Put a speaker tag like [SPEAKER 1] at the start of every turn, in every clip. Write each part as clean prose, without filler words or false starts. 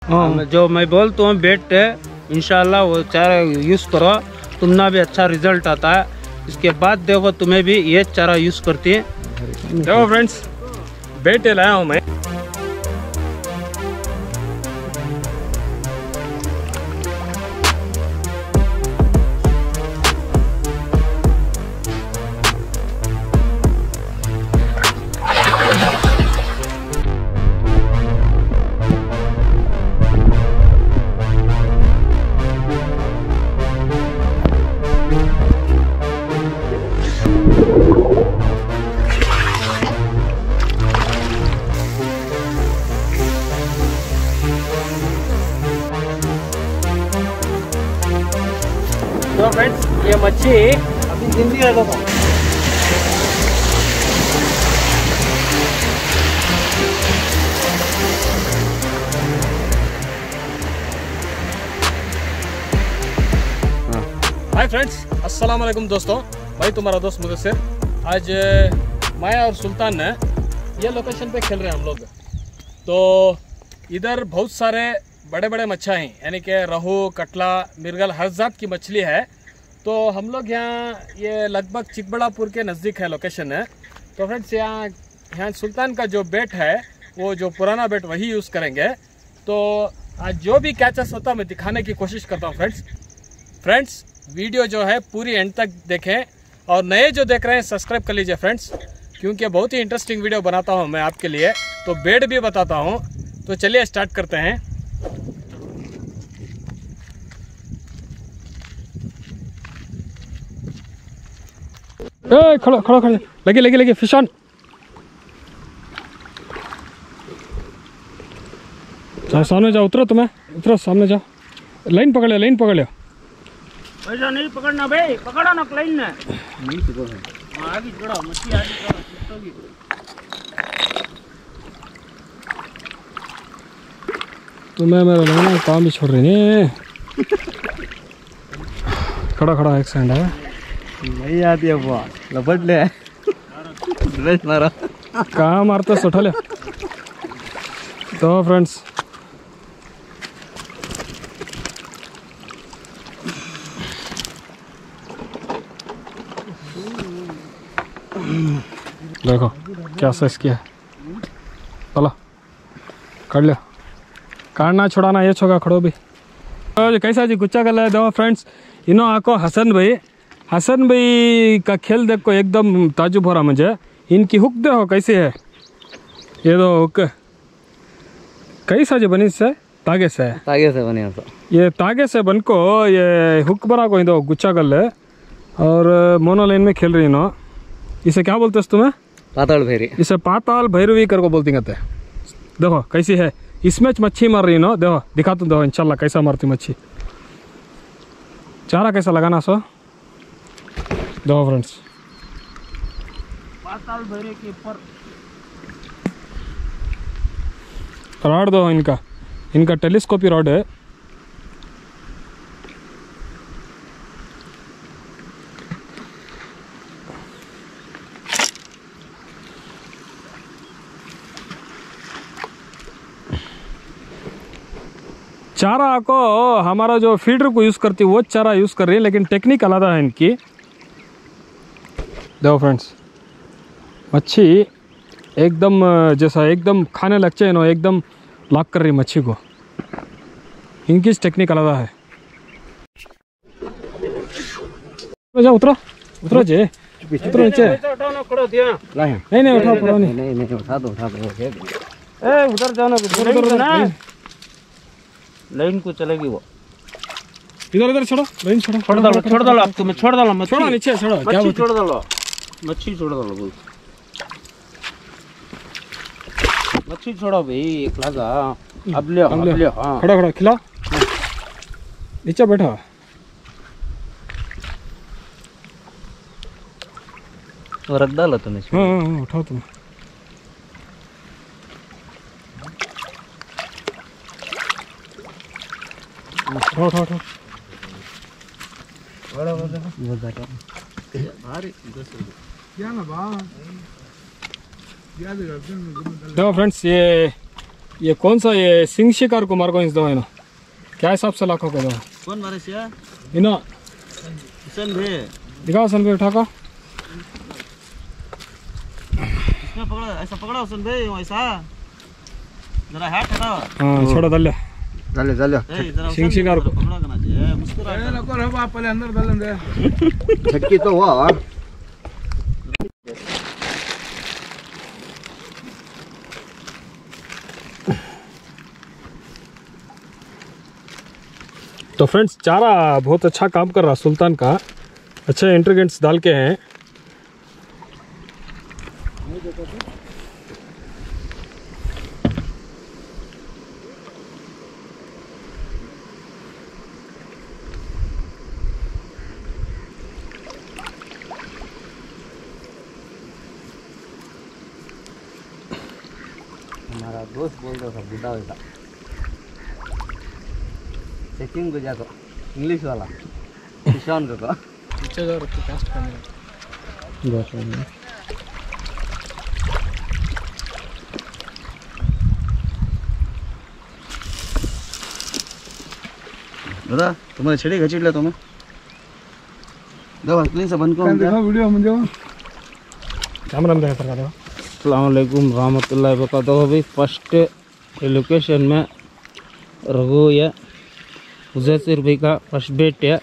[SPEAKER 1] जो मैं बोलता हूँ बेट है, इंशाल्लाह वो चारा यूज़ करो, तुम्हारा भी अच्छा रिजल्ट आता है। इसके बाद देखो तुम्हें भी ये चारा यूज़ करती है।
[SPEAKER 2] देखो फ्रेंड्स, बेट लाया हूँ मैं। तो फ्रेंड्स, ये मच्छी अभी जिंदी है। देखो हाय फ्रेंड्स, अस्सलाम वालेकुम दोस्तों। भाई तुम्हारा दोस्त मुदस्सिर। आज माया और सुल्तान ने ये लोकेशन पे खेल रहे हैं हम लोग। तो इधर बहुत सारे बड़े बड़े मच्छा हैं, यानी कि रहू, कटला, मिर्गल, हर जात की मछली है। तो हम लोग यहाँ, ये लगभग चिकबड़ापुर के नज़दीक है लोकेशन है। तो फ्रेंड्स, यहाँ सुल्तान का जो बेट है, वो जो पुराना बेट वही यूज़ करेंगे। तो आज जो भी कैचेस होता है मैं दिखाने की कोशिश करता हूँ फ्रेंड्स। वीडियो जो है पूरी एंड तक देखें, और नए जो देख रहे हैं सब्सक्राइब कर लीजिए फ्रेंड्स, क्योंकि बहुत ही इंटरेस्टिंग वीडियो बनाता हूँ मैं आपके लिए। तो बेट भी बताता हूँ। तो चलिए स्टार्ट करते हैं। खड़ा खड़ा खड़ा, लगे लगे लगे, फिश ऑन। सामने जाओ, उतरो, तुम्हें उतरो, सामने जाओ। लाइन पकड़ लिया, लाइन पकड़ लिया।
[SPEAKER 1] ऐसा नहीं पकड़ना भाई, पकड़ा ना लाइन ने। नहीं पकड़ा, आगे छोड़ो मछली, आगे छोड़ो।
[SPEAKER 2] तुम्हें मेरा लगना काम भी छोड़ रही नहीं। खड़ा खड़ा, एक सेकंड है।
[SPEAKER 3] नहीं आती है वो, लपट ले ड्रेस मारा।
[SPEAKER 2] कहाँ मारता उठा ले। तो फ्रेंड्स, देखो क्या साइज किया है। चलो कर लिया, काटना छोड़ाना ये छोगा खड़ो भी। तो कैसा जी गुच्चा कर रहा है फ्रेंड्स। इनो आको हसन भाई का खेल देख को एकदम ताजुब हो रहा मुझे। इनकी हुक देखो कैसी है। ये दो हुक कैसा जी बनी से, तागे से
[SPEAKER 3] बने।
[SPEAKER 2] ये तागे से बन को ये हुक बना को दो गुच्चा कर ले। और मोनो लाइन में खेल रही नो। इसे क्या बोलते हैं तुम्हें?
[SPEAKER 3] पाताल भैरी।
[SPEAKER 2] इसे पाताल भैरवी कर को बोलती कहते हैं। देखो कैसी है, इसमें मच्छी मार रही नो। देखो दिखा तुम, देखो इंशाल्लाह कैसा मारती मच्छी। चारा कैसा लगाना सो, देखो फ्रेंड्स।
[SPEAKER 1] पाताल भैरवी के ऊपर
[SPEAKER 2] रॉड दो, इनका टेलीस्कोपी रॉड है। चारा को हमारा जो फीडर को यूज़ करती है वो चारा यूज़ कर रही है, लेकिन टेक्निक अलग है इनकी। देखो फ्रेंड्स, मच्छी एकदम जैसा एकदम खाने लग जाए ना, एकदम लॉक कर रही मच्छी को। इनकी टेक्निक अलग है। जाओ, उतरो उतरो जे, उतरो नीचे। नहीं उठा, पड़ा नहीं
[SPEAKER 3] उठा दो।
[SPEAKER 1] उधर जाओ ना, लाइन को चलेगी वो।
[SPEAKER 2] इधर छोड़ो, लाइन छोड़ो।
[SPEAKER 1] छोड़ दो आप, तुम्हें छोड़ दो मच्छी।
[SPEAKER 2] छोड़ो नीचे, छोड़ो। क्या
[SPEAKER 1] मच्छी छोड़ दो, मच्छी छोड़ दो, बोल मच्छी छोड़ो भाई, एक लगा। अब ले हाँ।
[SPEAKER 2] खड़ा खिला, नीचे बैठा।
[SPEAKER 3] रख डाला तुमने।
[SPEAKER 2] हाँ उठाओ तुम। उठो देखो फ्रेंड्स, ये ये कौन सा ये सिंह शिकार को मार को इस दवा है ना क्या हिसाब से लाखों का दवा
[SPEAKER 3] कौन मारे सिया
[SPEAKER 2] इना
[SPEAKER 3] सन भी
[SPEAKER 2] दिखाओ सन भी उठा का
[SPEAKER 3] इसमें पकड़ा ऐसा पकड़ा सन भी ऐसा जरा हाथ हटाओ
[SPEAKER 2] हाँ छोड़ो दल्ले
[SPEAKER 3] चले जरा
[SPEAKER 2] सिंह शिकार को
[SPEAKER 3] पकड़ा करना चाहिए मुस्कुरा
[SPEAKER 2] आप पहले अंदर डाल दे
[SPEAKER 3] छक्की तो हुआ
[SPEAKER 2] तो फ्रेंड्स चारा बहुत अच्छा काम कर रहा सुल्तान का अच्छे इंट्रीगेंट्स डाल के हैं
[SPEAKER 3] हमारा दोस्त बोल रहा था बुढ़ा बेटा चेकिंग को जाकर इंग्लिश वाला किसान को
[SPEAKER 2] पीछे जा रहा कास्ट करने
[SPEAKER 3] दादा तुम्हारे छड़ी घसीट ले तुम्हें दो क्लीन से बंद करो
[SPEAKER 2] देखो वीडियो मुझे कैमरा में देखा दो
[SPEAKER 1] अस्सलाम वालेकुम रहमतुल्लाहि व बरकातहू। अभी फर्स्ट लोकेशन में रघु या मुजस्सिर भाई का फर्स्ट बेट है।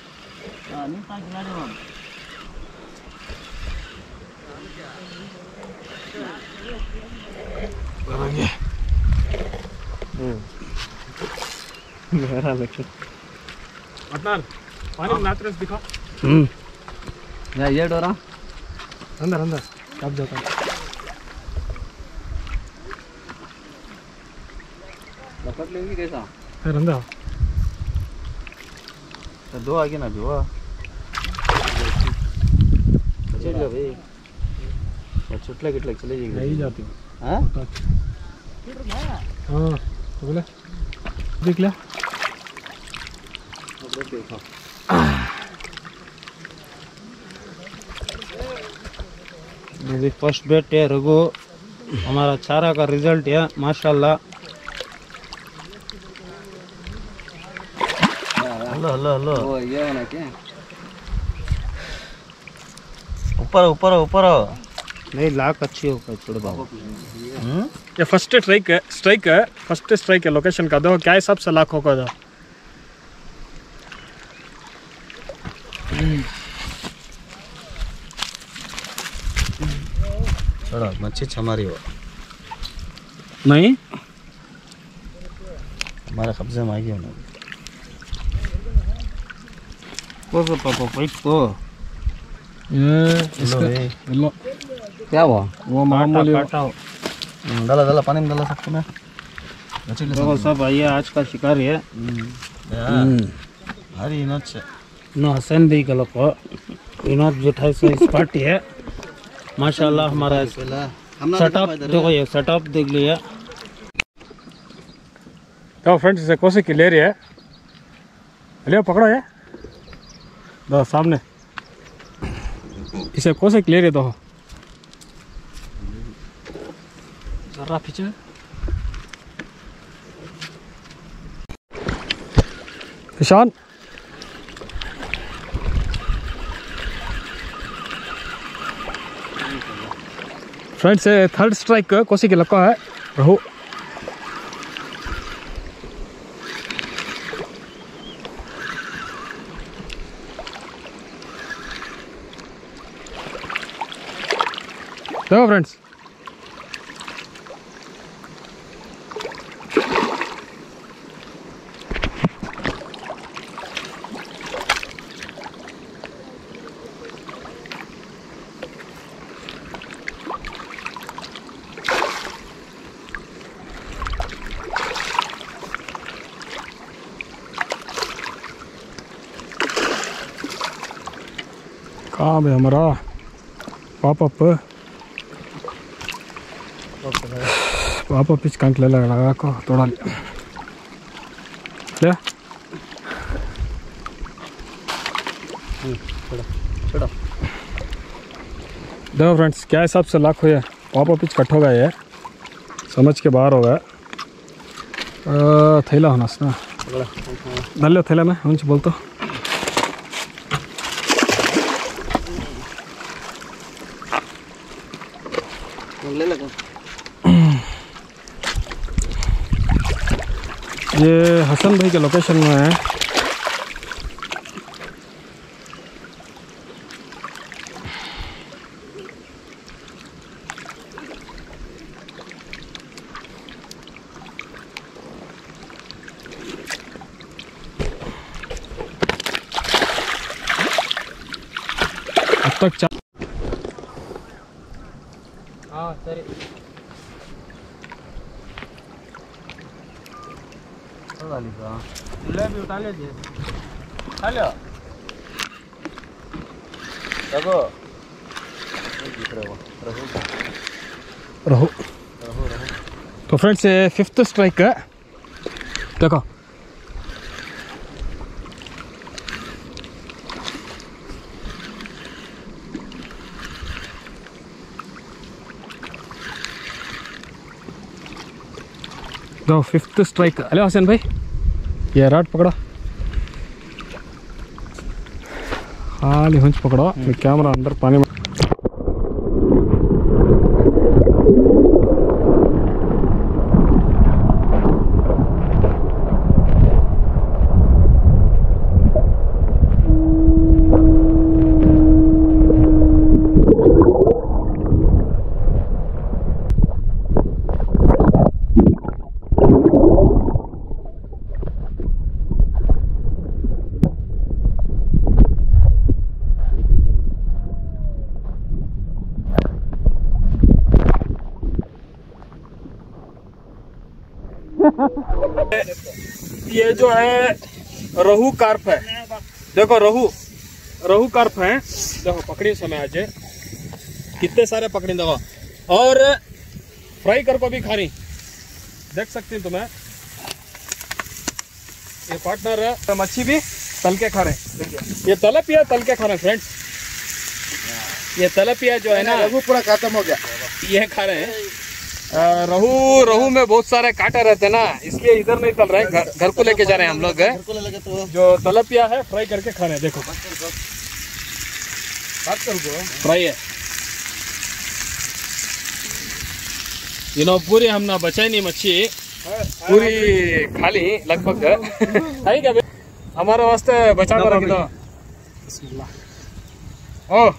[SPEAKER 3] मेरा लेकिन
[SPEAKER 2] अदनान पानी में नातरस दिखा
[SPEAKER 3] या ये डोरा
[SPEAKER 2] अंदर अंदर कब जाता
[SPEAKER 3] लपट लेंगे कैसा
[SPEAKER 2] है अंदर
[SPEAKER 3] तो दो आगे ना जो चल लो भाई और छुटला किटला चले जाएगी
[SPEAKER 2] नहीं जाती
[SPEAKER 3] हां
[SPEAKER 2] हाँ बोले देख ले
[SPEAKER 3] देखो
[SPEAKER 1] अभी फर्स्ट बेट है रघु। हमारा चारा का रिजल्ट है माशाल्लाह।
[SPEAKER 3] हेलो हेलो हेलो वो ये है ना क्या ऊपर ऊपर ऊपर
[SPEAKER 1] नहीं लाख अच्छी होगा छोड़ बाबू।
[SPEAKER 2] ये फर्स्ट स्ट्राइक है फर्स्ट स्ट्राइक है लोकेशन का दो क्या हिसाब से लाखों का दो
[SPEAKER 3] छोड़ो मच्छी हमारी हो
[SPEAKER 1] नहीं
[SPEAKER 3] हमारे कब्जे में आ गया ना
[SPEAKER 1] को पापा पैट को
[SPEAKER 2] ये लो
[SPEAKER 3] क्या हुआ
[SPEAKER 2] वो मामूली
[SPEAKER 1] काटा हो।
[SPEAKER 3] डाला डाला पानी में डाला सकते ना
[SPEAKER 1] देखो सब आइए आज का शिकार है।
[SPEAKER 3] हरी नच
[SPEAKER 1] नो हसन भी गलत हो इनो जो 2800 पार्टी है माशाल्लाह। हमारा सेटअप देखो ये सेटअप देख लिया।
[SPEAKER 2] तो फ्रेंड्स इसे कोसे की ले रही है ले पकड़ो ये दो सामने इसे कोसे की ले रही दो जरा पीछे ईशान फ्रेंड्स थर्ड स्ट्राइक कोसी के लक्का है रहो देखो फ्रेंड्स कहाँ भाई हमारा पापा पिच कंक लगा को थोड़ा ले देखो फ्रेंड्स क्या हिसाब से लाख हुए पापा पिच कट हो गया है समझ के बाहर हो गया। थैला होनास ना धल्यो थैला ना हुन्छ बोलतो ये हसन भाई के लोकेशन में है। अब तक
[SPEAKER 1] हाँ सर भी उठा लीजिए खा लो
[SPEAKER 2] रहो। तो फ्रेंड्स ये 5th स्ट्राइक है देखो तो 5th स्ट्राइक। हेलो हसन भाई ये राड पकड़ो खाली हुंच पकड़ो कैमरा अंदर पानी में ये जो है रोहू कार्प है। देखो रोहू कार्प है। देखो पकड़ी समय आज कितने सारे पकड़ी देखो और फ्राई कर को भी खानी देख सकती हूँ तुम्हें। ये पार्टनर मच्छी भी तल के खा रहे। ये तलपिया तल के खा रहे फ्रेंड्स। ये तलपिया जो है ना
[SPEAKER 3] रोहू पूरा खत्म हो गया।
[SPEAKER 2] ये खा रहे हैं। रोहू में बहुत सारे कांटे रहते हैं ना इसलिए इधर नहीं तल रहे हैं। घर को लेके जा रहे हैं हम लोग। जो तलपिया है फ्राई करके खा रहे हैं। देखो फ्राई है पूरी हमने बचाई नहीं मच्छी पूरी खाली लगभग है क्या हमारे वास्ते बचा कर रख दो। ओ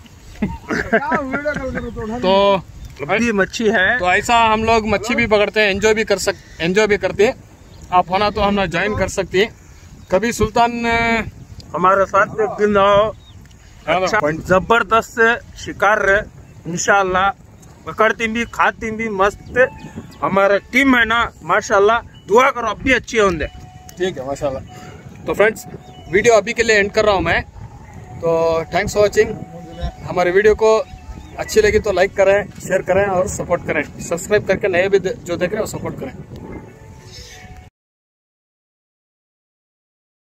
[SPEAKER 2] तो
[SPEAKER 1] अभी मच्छी है
[SPEAKER 2] तो ऐसा हम लोग मच्छी भी पकड़ते हैं एंजॉय भी करते हैं। आप होना तो हम ज्वाइन कर सकते हैं कभी सुल्तान
[SPEAKER 1] हमारे साथ एक दिन अच्छा जबरदस्त शिकार इंशाल्लाह पकड़ती भी खाती भी मस्त हमारा टीम है ना माशाल्लाह दुआ करो अब भी अच्छी होंगे।
[SPEAKER 2] ठीक है माशाल्लाह। तो फ्रेंड्स वीडियो अभी के लिए एंड कर रहा हूँ मैं। तो थैंक्स फॉर वॉचिंग। हमारे वीडियो को अच्छी लगी तो लाइक करें शेयर करें और सपोर्ट करें। सब्सक्राइब करके नए भी जो देख रहे हैं वो सपोर्ट करें।